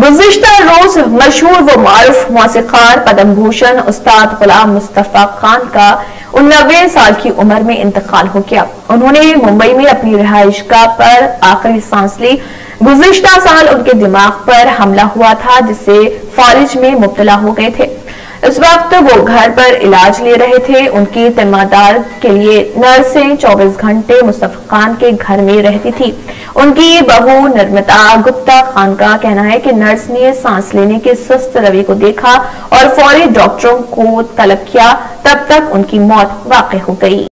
गुज़िश्ता रोज मशहूर व मारूफ मौसीक़ार पद्म भूषण उस्ताद गुलाम मुस्तफा खान का 89 साल की उम्र में इंतकाल हो गया। उन्होंने मुंबई में अपनी रिहाइशगाह पर आखिरी सांस ली। गुज़िश्ता साल उनके दिमाग पर हमला हुआ था, जिससे फालिज में मुब्तला हो गए थे। इस वक्त वो घर पर इलाज ले रहे थे। उनकी तीमारदार के लिए नर्सें 24 घंटे मुस्तफा खान के घर में रहती थी। उनकी बहू निर्मिता गुप्ता खान का कहना है कि नर्स ने सांस लेने के सुस्त रवि को देखा और फौरी डॉक्टरों को तलब किया। तब तक उनकी मौत वाक़ई हो गई।